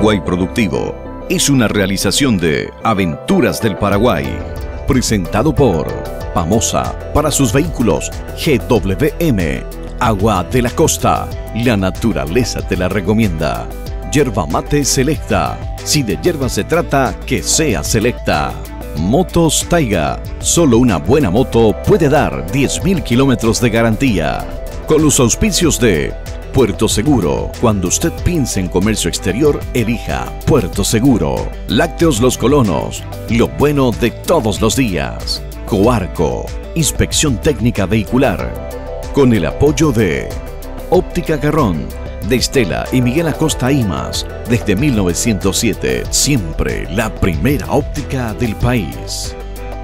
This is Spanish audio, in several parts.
Paraguay Productivo es una realización de Aventuras del Paraguay, presentado por Pamosa para sus vehículos GWM, Agua de la Costa, la naturaleza te la recomienda. Yerba Mate Selecta, si de yerba se trata, que sea selecta. Motos Taiga, solo una buena moto puede dar 10.000 kilómetros de garantía. Con los auspicios de Puerto Seguro, cuando usted piense en comercio exterior, elija Puerto Seguro. Lácteos Los Colonos, lo bueno de todos los días. Coarco, inspección técnica vehicular. Con el apoyo de Óptica Garrón, de Estela y Miguel Acosta Imas, desde 1907, siempre la primera óptica del país.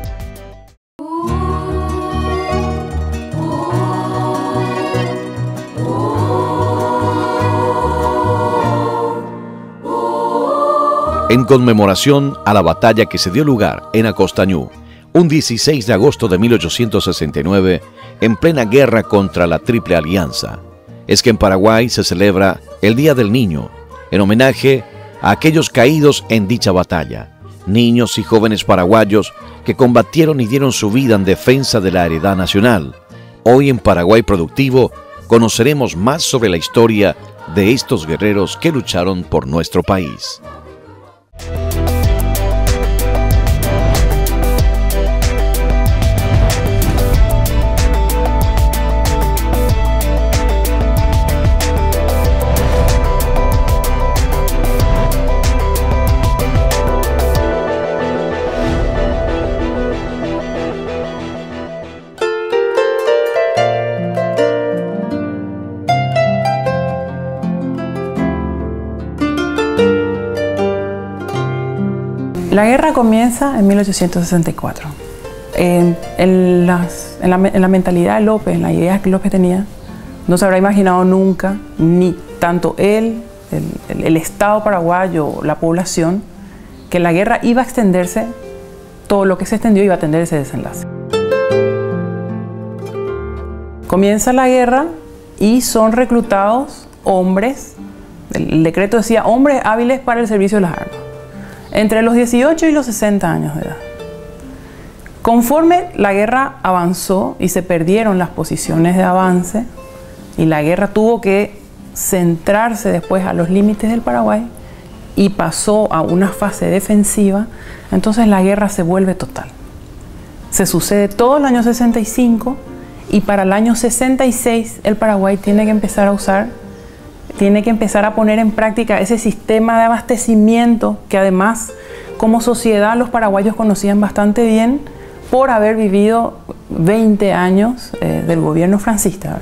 En conmemoración a la batalla que se dio lugar en Acostañú, un 16 de agosto de 1869, en plena guerra contra la Triple Alianza, es que en Paraguay se celebra el Día del Niño, en homenaje a aquellos caídos en dicha batalla, niños y jóvenes paraguayos que combatieron y dieron su vida en defensa de la heredad nacional. Hoy en Paraguay Productivo conoceremos más sobre la historia de estos guerreros que lucharon por nuestro país. La guerra comienza en 1864. En la mentalidad de López, en las ideas que López tenía, no se habrá imaginado nunca, ni tanto él, el Estado paraguayo, la población, que la guerra iba a extenderse, todo lo que se extendió iba a tener ese desenlace. Comienza la guerra y son reclutados hombres, el decreto decía hombres hábiles para el servicio de las armas, entre los 18 y los 60 años de edad. Conforme la guerra avanzó y se perdieron las posiciones de avance y la guerra tuvo que centrarse después a los límites del Paraguay y pasó a una fase defensiva, entonces la guerra se vuelve total. Se sucede todo el año 65 y para el año 66 el Paraguay tiene que empezar a poner en práctica ese sistema de abastecimiento que además como sociedad los paraguayos conocían bastante bien por haber vivido 20 años del gobierno francista.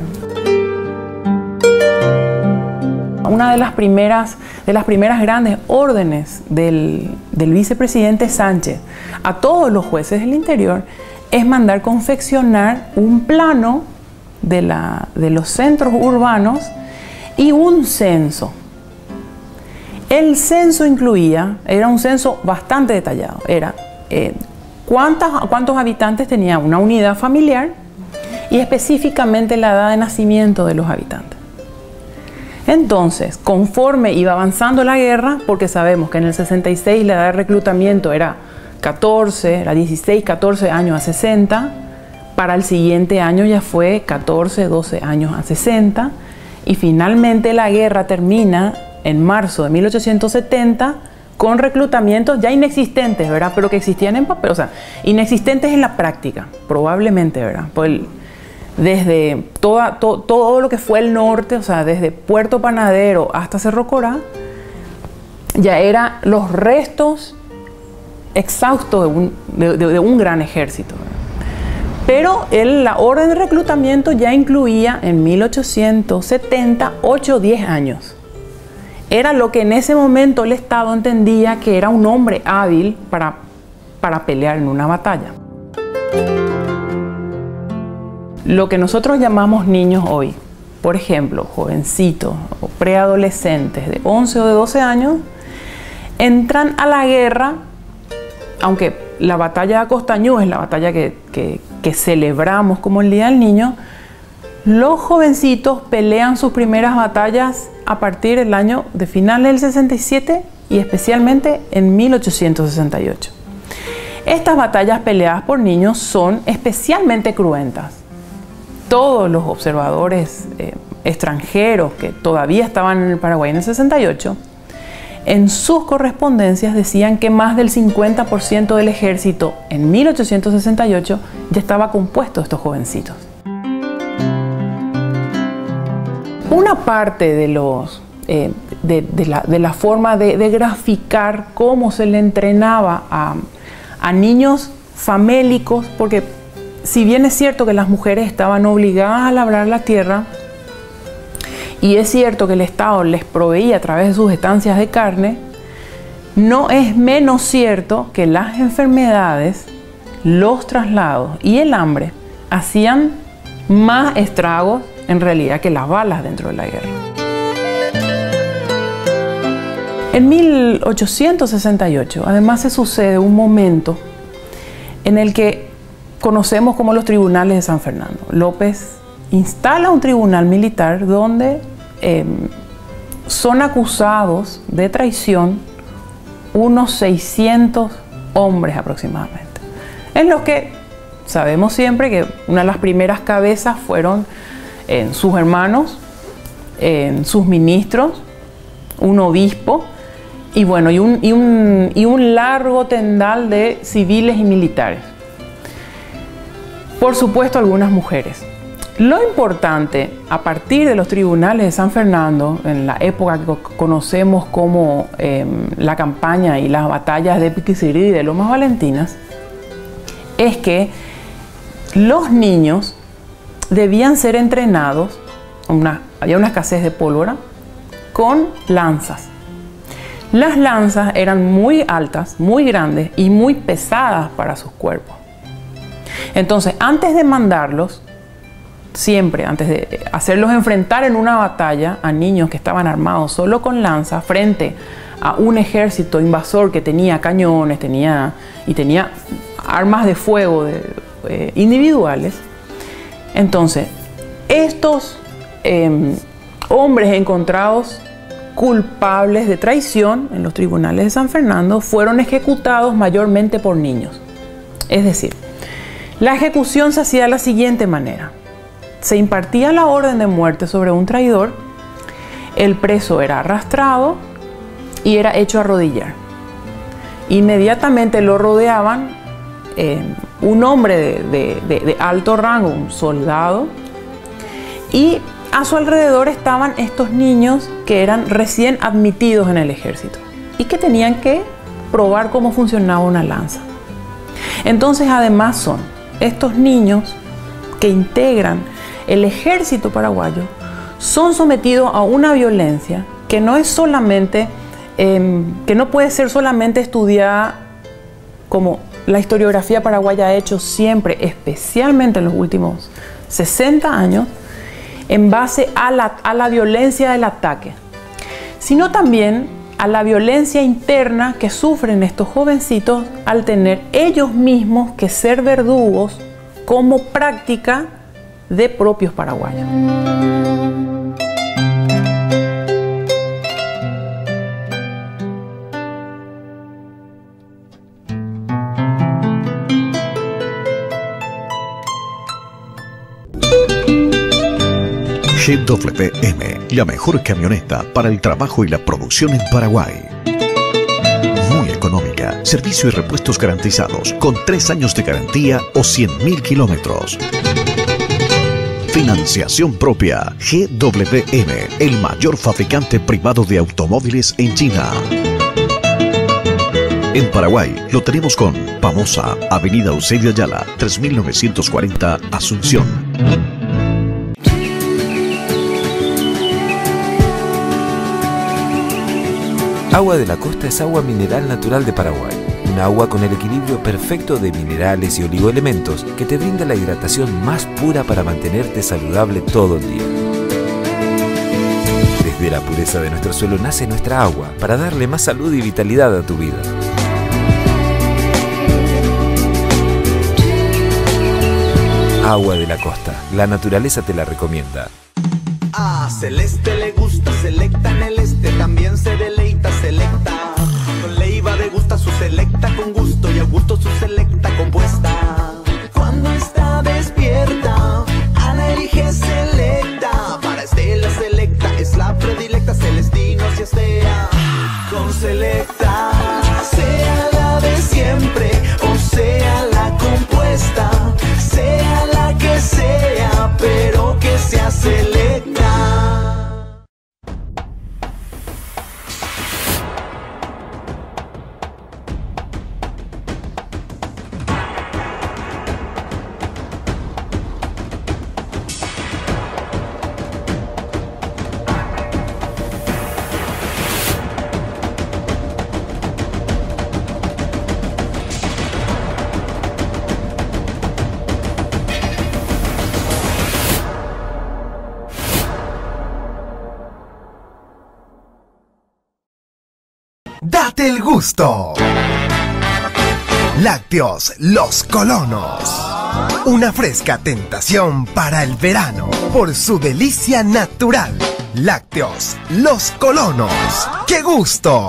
Una de las primeras grandes órdenes del vicepresidente Sánchez a todos los jueces del interior es mandar confeccionar un plano de los centros urbanos y un censo. El censo era un censo bastante detallado, era cuántos habitantes tenía una unidad familiar y específicamente la edad de nacimiento de los habitantes. Entonces, conforme iba avanzando la guerra, porque sabemos que en el 66 la edad de reclutamiento era 16, 14 años a 60, para el siguiente año ya fue 14, 12 años a 60, y finalmente la guerra termina en marzo de 1870 con reclutamientos ya inexistentes, ¿verdad? Pero que existían en papel, o sea, inexistentes en la práctica, probablemente, ¿verdad? Pues desde todo lo que fue el norte, o sea, desde Puerto Panadero hasta Cerro Corá, ya eran los restos exhaustos de un gran ejército, ¿verdad? Pero la orden de reclutamiento ya incluía en 1870 8 o 10 años. Era lo que en ese momento el Estado entendía que era un hombre hábil para pelear en una batalla. Lo que nosotros llamamos niños hoy, por ejemplo, jovencitos o preadolescentes de 11 o de 12 años, entran a la guerra, aunque la batalla de Acostañú es la batalla que celebramos como el Día del Niño. Los jovencitos pelean sus primeras batallas a partir del año de finales del 67 y especialmente en 1868. Estas batallas peleadas por niños son especialmente cruentas. Todos los observadores extranjeros que todavía estaban en el Paraguay en el 68, en sus correspondencias decían que más del 50% del ejército en 1868 ya estaba compuesto de estos jovencitos. Una parte de la forma de graficar cómo se le entrenaba a niños famélicos, porque si bien es cierto que las mujeres estaban obligadas a labrar la tierra, y es cierto que el Estado les proveía a través de sus estancias de carne, no es menos cierto que las enfermedades, los traslados y el hambre hacían más estragos en realidad que las balas dentro de la guerra. En 1868, además, se sucede un momento en el que conocemos como los tribunales de San Fernando. López instala un tribunal militar donde son acusados de traición unos 600 hombres aproximadamente, en los que sabemos siempre que una de las primeras cabezas fueron sus hermanos, sus ministros, un obispo y bueno, y un largo tendal de civiles y militares. Por supuesto, algunas mujeres. Lo importante, a partir de los tribunales de San Fernando, en la época que conocemos como la campaña y las batallas de Piquicirí y de Lomas Valentinas, es que los niños debían ser entrenados, había una escasez de pólvora, con lanzas. Las lanzas eran muy altas, muy grandes y muy pesadas para sus cuerpos. Entonces, antes de mandarlos, siempre, antes de hacerlos enfrentar en una batalla a niños que estaban armados solo con lanzas frente a un ejército invasor que tenía cañones, tenía armas de fuego individuales, entonces estos hombres encontrados culpables de traición en los tribunales de San Fernando fueron ejecutados mayormente por niños. Es decir, la ejecución se hacía de la siguiente manera. Se impartía la orden de muerte sobre un traidor, el preso era arrastrado y era hecho arrodillar. Inmediatamente lo rodeaban un hombre de alto rango, un soldado, y a su alrededor estaban estos niños que eran recién admitidos en el ejército y que tenían que probar cómo funcionaba una lanza. Entonces, además, son estos niños que integran el ejército paraguayo, son sometidos a una violencia que no es solamente, que no puede ser solamente estudiada como la historiografía paraguaya ha hecho siempre, especialmente en los últimos 60 años, en base a la violencia del ataque, sino también a la violencia interna que sufren estos jovencitos al tener ellos mismos que ser verdugos como práctica de propios paraguayos. GWM, la mejor camioneta para el trabajo y la producción en Paraguay. Muy económica, servicio y repuestos garantizados, con 3 años de garantía o 100.000 kilómetros. Financiación propia. GWM, el mayor fabricante privado de automóviles en China. En Paraguay lo tenemos con Pamosa, Avenida Eusebio Ayala, 3940, Asunción. Agua de la Costa es agua mineral natural de Paraguay. Un agua con el equilibrio perfecto de minerales y oligoelementos que te brinda la hidratación más pura para mantenerte saludable todo el día. Desde la pureza de nuestro suelo nace nuestra agua para darle más salud y vitalidad a tu vida. Agua de la Costa. La naturaleza te la recomienda. A Celeste le gusta Selecta en el este, también se deleita Selecta. su selecta compuesta. Cuando está despierta, Ana elige selecta. Para Estela selecta es la predilecta. Celestinos y Estea con selecta. Sea la de siempre o sea la compuesta, sea la que sea, pero que sea selecta. ¡Date el gusto! Lácteos Los Colonos. Una fresca tentación para el verano por su delicia natural. Lácteos Los Colonos. ¡Qué gusto!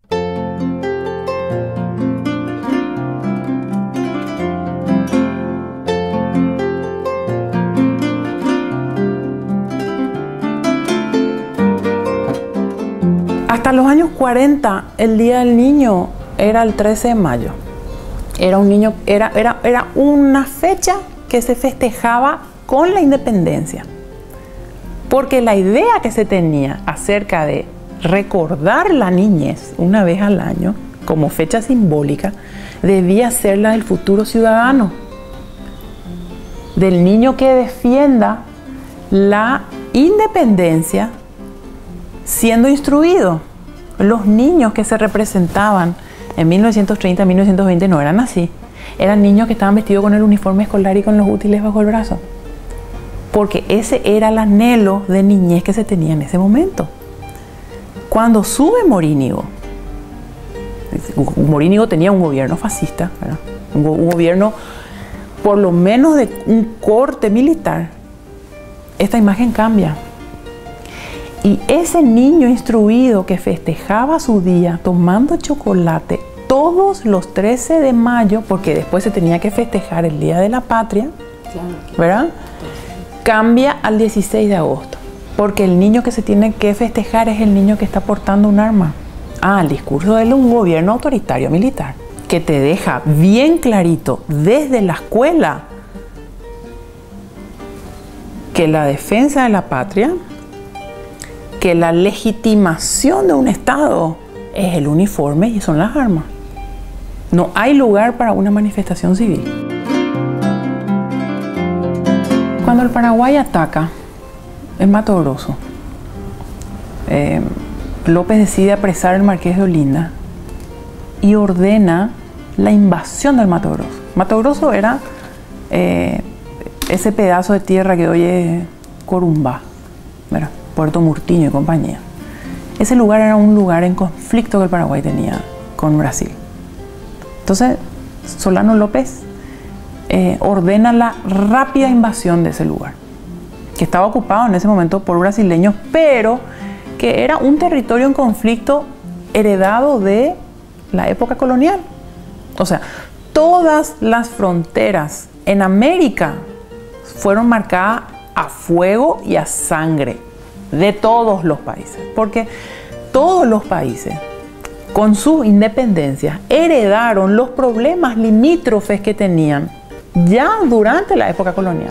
Hasta los años 40, el Día del Niño era el 13 de mayo. Era una fecha que se festejaba con la independencia. Porque la idea que se tenía acerca de recordar la niñez una vez al año, como fecha simbólica, debía ser la del futuro ciudadano. Del niño que defienda la independencia siendo instruido. Los niños que se representaban en 1930, 1920 no eran así. Eran niños que estaban vestidos con el uniforme escolar y con los útiles bajo el brazo. Porque ese era el anhelo de niñez que se tenía en ese momento. Cuando sube Morínigo tenía un gobierno fascista, ¿verdad? Un gobierno por lo menos de un corte militar. Esta imagen cambia. Y ese niño instruido que festejaba su día tomando chocolate todos los 13 de mayo, porque después se tenía que festejar el Día de la Patria, ¿verdad? Cambia al 16 de agosto, porque el niño que se tiene que festejar es el niño que está portando un arma. El discurso de un gobierno autoritario militar, que te deja bien clarito desde la escuela que la defensa de la patria, que la legitimación de un Estado es el uniforme y son las armas. No hay lugar para una manifestación civil. Cuando el Paraguay ataca el Mato Grosso, López decide apresar al Marqués de Olinda y ordena la invasión del Mato Grosso. Mato Grosso era ese pedazo de tierra que hoy es Corumbá, ¿verdad? Puerto Murtinho y compañía. Ese lugar era un lugar en conflicto que el Paraguay tenía con Brasil. Entonces, Solano López ordena la rápida invasión de ese lugar, que estaba ocupado en ese momento por brasileños, pero que era un territorio en conflicto heredado de la época colonial. O sea, todas las fronteras en América fueron marcadas a fuego y a sangre de todos los países, porque todos los países con sus independencias heredaron los problemas limítrofes que tenían ya durante la época colonial.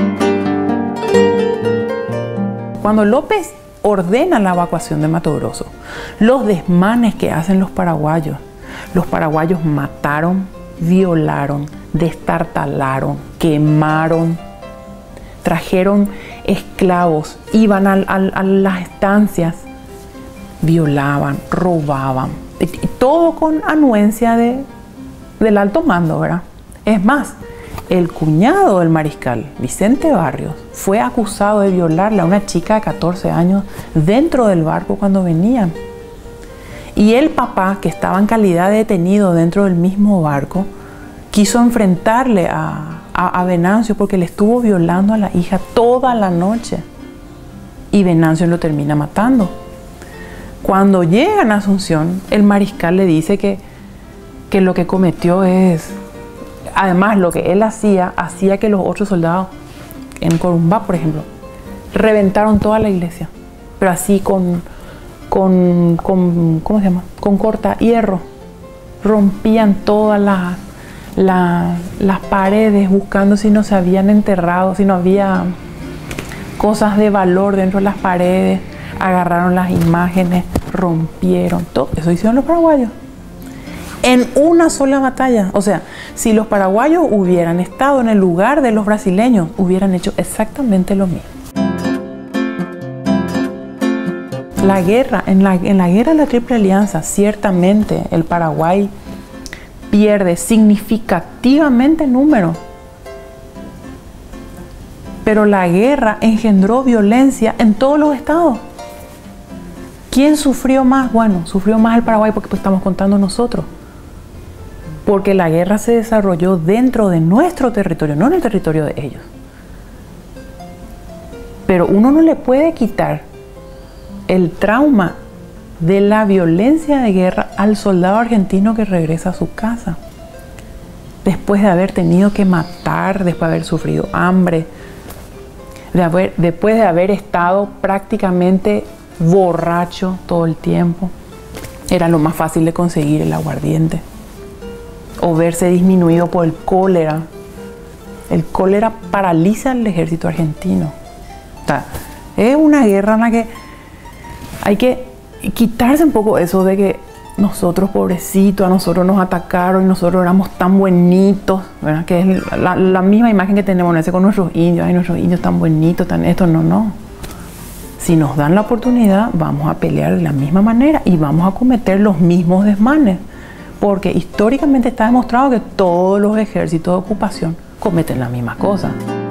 Cuando López ordena la evacuación de Mato Grosso, los desmanes que hacen los paraguayos mataron, violaron, destartalaron, quemaron, trajeron esclavos, iban a las estancias, violaban, robaban, y todo con anuencia del alto mando, ¿verdad? Es más, el cuñado del mariscal, Vicente Barrios, fue acusado de violarle a una chica de 14 años dentro del barco cuando venían. Y el papá, que estaba en calidad de detenido dentro del mismo barco, quiso enfrentarle a Venancio porque le estuvo violando a la hija toda la noche. Y Venancio lo termina matando. Cuando llegan a Asunción, el mariscal le dice que lo que cometió es Además, lo que él hacía que los otros soldados, en Corumbá, por ejemplo, reventaron toda la iglesia, pero así con ¿cómo se llama? Con corta hierro. Rompían todas las paredes buscando si no se habían enterrado, si no había cosas de valor dentro de las paredes. Agarraron las imágenes, rompieron todo. Eso hicieron los paraguayos en una sola batalla. O sea, si los paraguayos hubieran estado en el lugar de los brasileños, hubieran hecho exactamente lo mismo. La guerra, en la guerra de la Triple Alianza, ciertamente el Paraguay pierde significativamente número. Pero la guerra engendró violencia en todos los estados. ¿Quién sufrió más? Bueno, sufrió más el Paraguay porque pues, estamos contando nosotros. Porque la guerra se desarrolló dentro de nuestro territorio, no en el territorio de ellos. Pero uno no le puede quitar el trauma de la violencia de guerra al soldado argentino que regresa a su casa. Después de haber tenido que matar, después de haber sufrido hambre, después de haber estado prácticamente borracho todo el tiempo. Era lo más fácil de conseguir el aguardiente. O verse disminuido por el cólera. El cólera paraliza al ejército argentino. O sea, es una guerra en la que hay que quitarse un poco eso de que nosotros, pobrecitos, a nosotros nos atacaron y nosotros éramos tan buenitos, ¿verdad? Que es la misma imagen que tenemos con nuestros indios. Ay, nuestros indios tan buenitos, tan esto. No. Si nos dan la oportunidad, vamos a pelear de la misma manera y vamos a cometer los mismos desmanes. Porque históricamente está demostrado que todos los ejércitos de ocupación cometen las mismas cosas.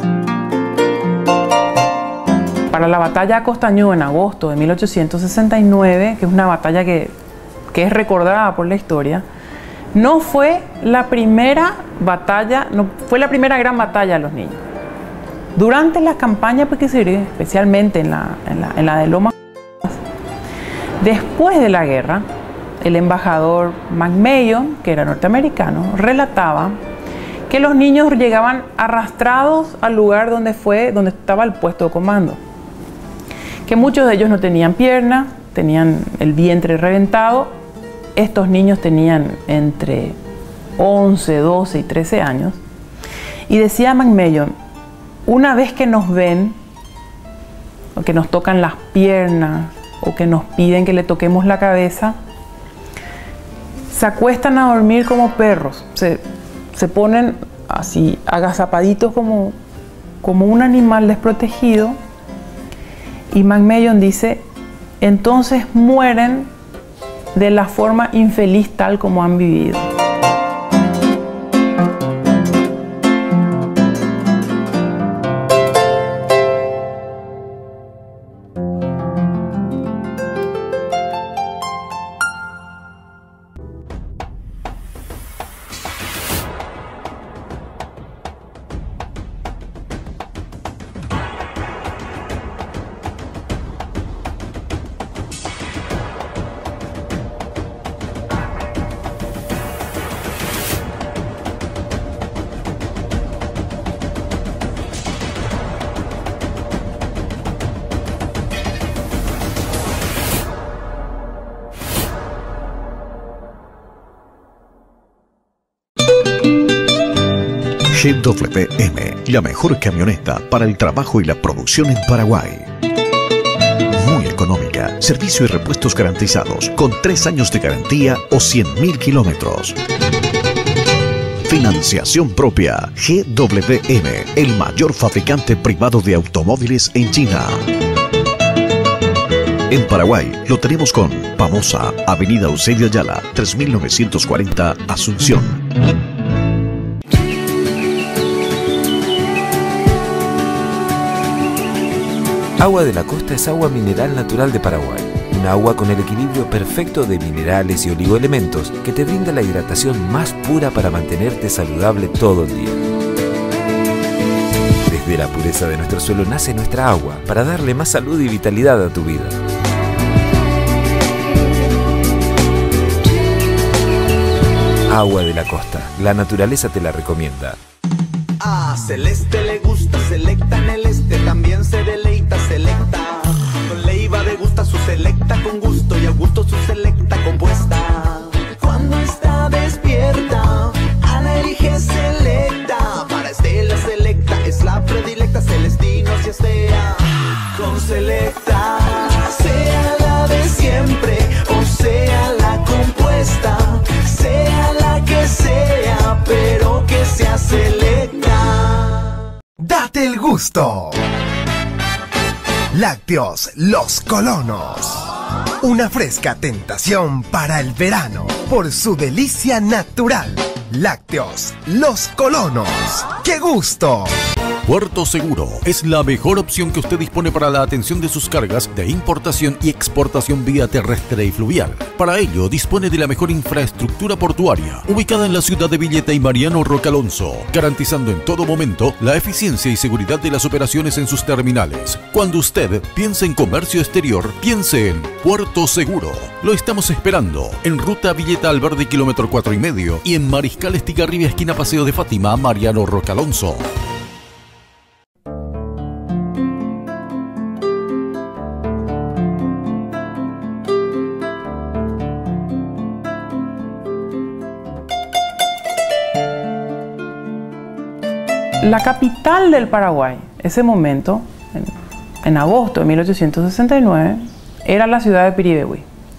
Para la batalla de Costañú en agosto de 1869, que es una batalla que es recordada por la historia, no fue la primera batalla, no fue la primera gran batalla de los niños. Durante las campañas Pequeserí, especialmente en la de Lomas, después de la guerra, el embajador McMahon, que era norteamericano, relataba que los niños llegaban arrastrados al lugar donde estaba el puesto de comando. Que muchos de ellos no tenían piernas, tenían el vientre reventado. Estos niños tenían entre 11, 12 y 13 años. Y decía McMahon, una vez que nos ven, o que nos tocan las piernas, o que nos piden que le toquemos la cabeza, se acuestan a dormir como perros. Se ponen así, agazapaditos como un animal desprotegido. Y McMahon dice, entonces mueren de la forma infeliz tal como han vivido. GWM, la mejor camioneta para el trabajo y la producción en Paraguay. Muy económica, servicio y repuestos garantizados, con 3 años de garantía o 100.000 kilómetros. Financiación propia. GWM, el mayor fabricante privado de automóviles en China. En Paraguay lo tenemos con Pamosa, Avenida Eusebio Ayala, 3940, Asunción. Agua de la Costa es agua mineral natural de Paraguay. Un agua con el equilibrio perfecto de minerales y oligoelementos que te brinda la hidratación más pura para mantenerte saludable todo el día. Desde la pureza de nuestro suelo nace nuestra agua para darle más salud y vitalidad a tu vida. Agua de la costa. La naturaleza te la recomienda. A Celeste le gusta Selecta en el este, también se deleita Selecta. Con Leiva degusta su Selecta con gusto y a gusto su Selecta compuesta. Cuando está despierta, Ana elige Selecta. Para Estela Selecta es la predilecta, Celestinos y Estea. Con Selecta, sea la de siempre o sea la compuesta, sea la que sea, pero que sea Selecta. Date el gusto. Lácteos Los Colonos. Una fresca tentación para el verano por su delicia natural. Lácteos Los Colonos. ¡Qué gusto! Puerto Seguro es la mejor opción que usted dispone para la atención de sus cargas de importación y exportación vía terrestre y fluvial. Para ello, dispone de la mejor infraestructura portuaria, ubicada en la ciudad de Villeta y Mariano Roque Alonso, garantizando en todo momento la eficiencia y seguridad de las operaciones en sus terminales. Cuando usted piense en comercio exterior, piense en Puerto Seguro. Lo estamos esperando en Ruta Villeta Alverde, kilómetro 4,5, y en Mariscal Estigarribia, esquina Paseo de Fátima, Mariano Roque Alonso. La capital del Paraguay, ese momento, en agosto de 1869, era la ciudad de Piribebuy.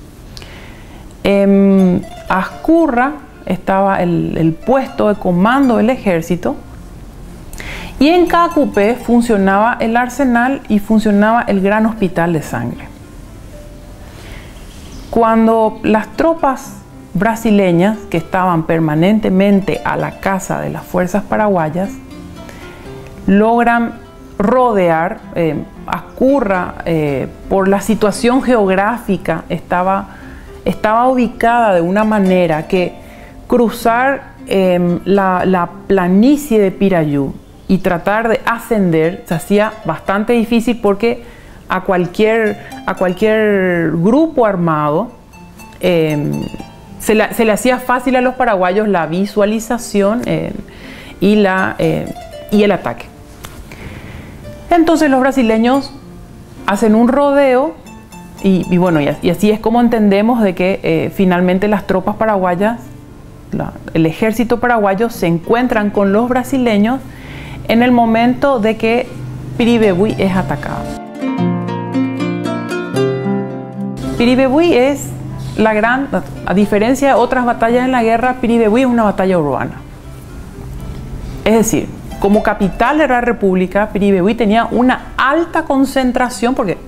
En Ascurra estaba el puesto de comando del ejército y en Cacupé funcionaba el arsenal y funcionaba el gran hospital de sangre. Cuando las tropas brasileñas que estaban permanentemente a la caza de las fuerzas paraguayas logran rodear Ascurra, por la situación geográfica estaba ubicada de una manera que cruzar la planicie de Pirayú y tratar de ascender se hacía bastante difícil, porque a cualquier grupo armado se le hacía fácil a los paraguayos la visualización y el ataque. Entonces los brasileños hacen un rodeo y bueno, y así es como entendemos de que finalmente las tropas paraguayas, el ejército paraguayo, se encuentran con los brasileños en el momento de que Piribebuy es atacado. Piribebuy es a diferencia de otras batallas en la guerra, Piribebuy es una batalla urbana. Es decir, como capital de la República, Piribebuy tenía una alta concentración, porque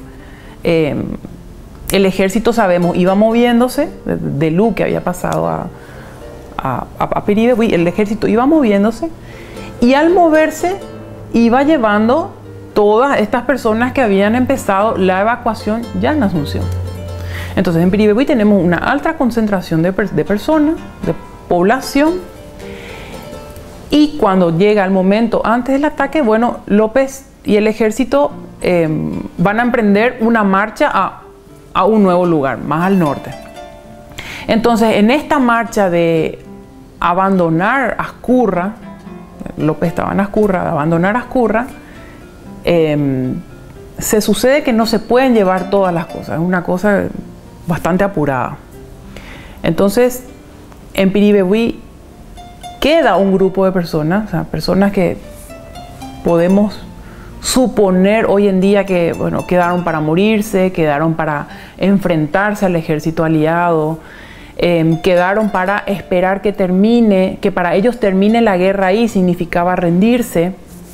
el ejército, sabemos, iba moviéndose de Luque, que había pasado a Piribebuy. El ejército iba moviéndose y al moverse iba llevando todas estas personas que habían empezado la evacuación ya en Asunción. Entonces en Piribebuy tenemos una alta concentración de personas, de población. Y cuando llega el momento antes del ataque, bueno, López y el ejército van a emprender una marcha a un nuevo lugar, más al norte. Entonces, en esta marcha de abandonar Ascurra, López estaba en Ascurra, de abandonar Ascurra, se sucede que no se pueden llevar todas las cosas, es una cosa bastante apurada. Entonces, en Piribebuy queda un grupo de personas, o sea, personas que podemos suponer hoy en día que, bueno, quedaron para morirse, quedaron para enfrentarse al ejército aliado, quedaron para esperar que termine, que para ellos termine la guerra ahí significaba rendirse.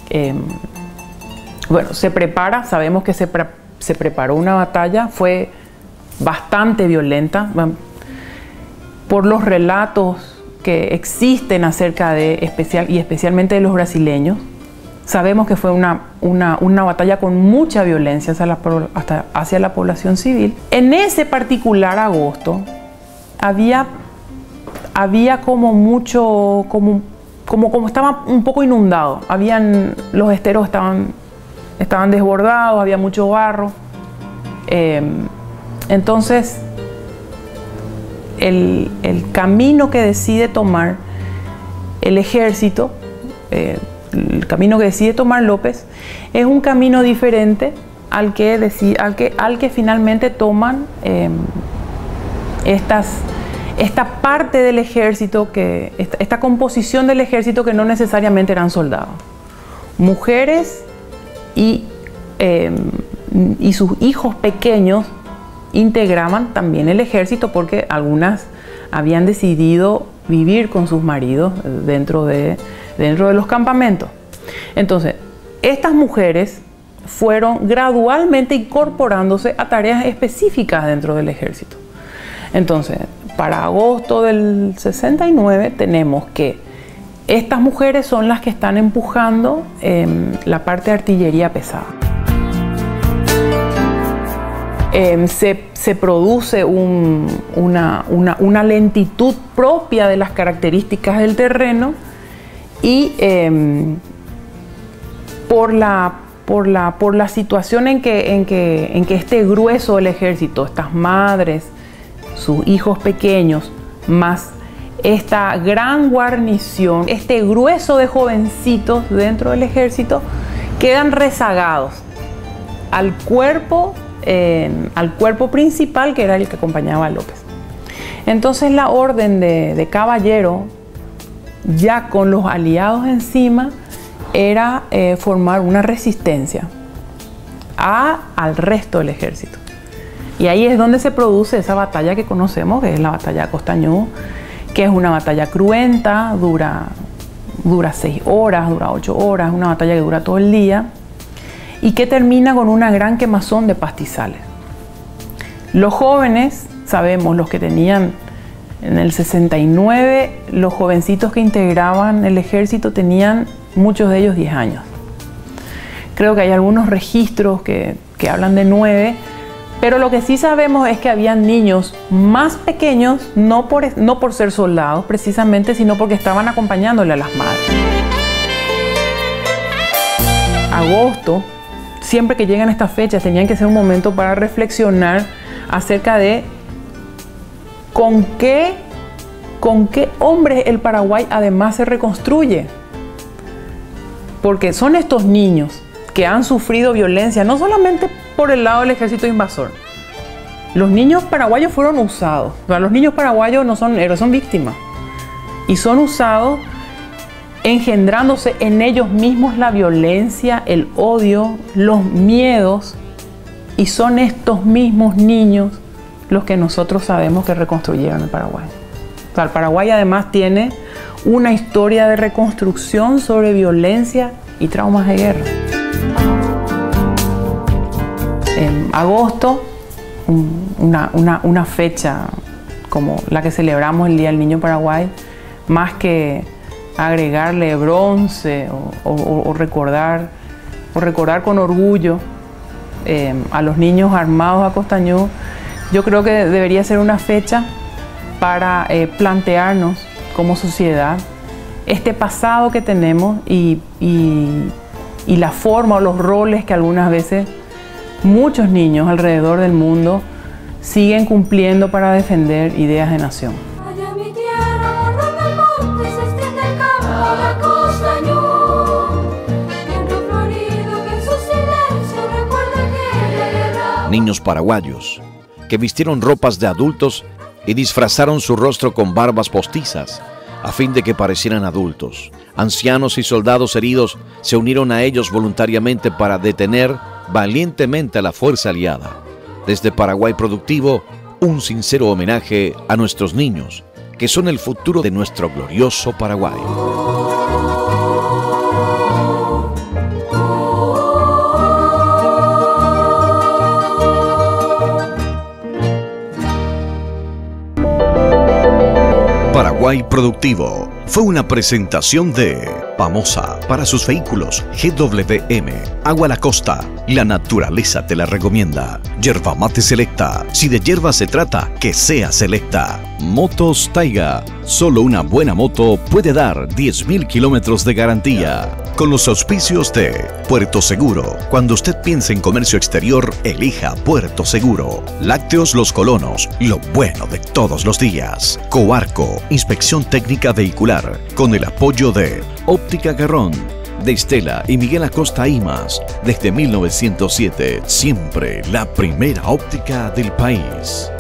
Bueno, se prepara, sabemos que se preparó una batalla, fue bastante violenta, por los relatos que existen acerca de especialmente de los brasileños. Sabemos que fue una batalla con mucha violencia hacia la población civil. En ese particular agosto había como mucho, como estaba un poco inundado. Los esteros estaban desbordados, había mucho barro. Entonces el camino que decide tomar el ejército, el camino que decide tomar López, es un camino diferente al que finalmente toman esta parte del ejército, esta composición del ejército que no necesariamente eran soldados. Mujeres y sus hijos pequeños integraban también el ejército, porque algunas habían decidido vivir con sus maridos dentro de los campamentos. Entonces, estas mujeres fueron gradualmente incorporándose a tareas específicas dentro del ejército. Entonces, para agosto del 69 tenemos que estas mujeres son las que están empujando la parte de artillería pesada. Se produce una lentitud propia de las características del terreno y por la situación en que este grueso del ejército, estas madres, sus hijos pequeños, más esta gran guarnición, este grueso de jovencitos dentro del ejército, quedan rezagados al cuerpo principal, que era el que acompañaba a López. Entonces la orden de Caballero, ya con los aliados encima, era formar una resistencia al resto del ejército. Y ahí es donde se produce esa batalla que conocemos, que es la batalla de Costañú, que es una batalla cruenta, dura 6 horas, dura 8 horas, una batalla que dura todo el día y que termina con una gran quemazón de pastizales. Los jóvenes, sabemos, los que tenían en el 69, los jovencitos que integraban el ejército tenían, muchos de ellos, 10 años. Creo que hay algunos registros que hablan de 9, pero lo que sí sabemos es que habían niños más pequeños, no por ser soldados precisamente, sino porque estaban acompañándole a las madres. Agosto, siempre que llegan estas fechas, tenían que ser un momento para reflexionar acerca de con qué hombres el Paraguay además se reconstruye. Porque son estos niños que han sufrido violencia, no solamente por el lado del ejército invasor. Los niños paraguayos fueron usados. O sea, los niños paraguayos no son héroes, son víctimas. Y son usados, engendrándose en ellos mismos la violencia, el odio, los miedos. Y son estos mismos niños los que nosotros sabemos que reconstruyeron el Paraguay. O sea, el Paraguay además tiene una historia de reconstrucción sobre violencia y traumas de guerra. En agosto, una fecha como la que celebramos el Día del Niño Paraguay, más que agregarle bronce o recordar con orgullo a los niños armados a Costañú, yo creo que debería ser una fecha para plantearnos como sociedad este pasado que tenemos y la forma o los roles que algunas veces muchos niños alrededor del mundo siguen cumpliendo para defender ideas de nación. Allá mi tierra, donde el monte se extiende el campo de Costañú, viento florido que en su silencio recuerda aquella guerra. Niños paraguayos que vistieron ropas de adultos y disfrazaron su rostro con barbas postizas a fin de que parecieran adultos. Ancianos y soldados heridos se unieron a ellos voluntariamente para detener valientemente a la fuerza aliada. Desde Paraguay Productivo, un sincero homenaje a nuestros niños, que son el futuro de nuestro glorioso Paraguay. Paraguay Productivo fue una presentación de Pamosa, para sus vehículos, GWM, Agua La Costa, la naturaleza te la recomienda. Yerba Mate Selecta, si de hierba se trata, que sea selecta. Motos Taiga, solo una buena moto puede dar 10.000 kilómetros de garantía. Con los auspicios de Puerto Seguro, cuando usted piense en comercio exterior, elija Puerto Seguro. Lácteos Los Colonos, lo bueno de todos los días. Coarco, inspección técnica vehicular, con el apoyo de Óptica Garrón, de Estela y Miguel Acosta Imas. Desde 1907, siempre la primera óptica del país.